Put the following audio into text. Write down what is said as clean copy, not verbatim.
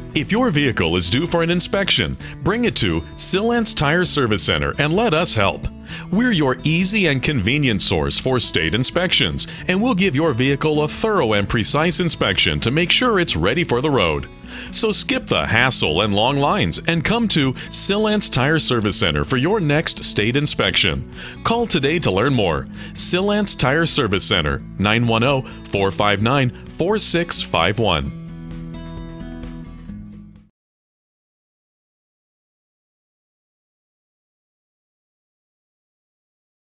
If your vehicle is due for an inspection, bring it to Silance Tire Service Center and let us help. We're your easy and convenient source for state inspections, and we'll give your vehicle a thorough and precise inspection to make sure it's ready for the road. So skip the hassle and long lines and come to Silance Tire Service Center for your next state inspection. Call today to learn more. Silance Tire Service Center, 910-459-4651.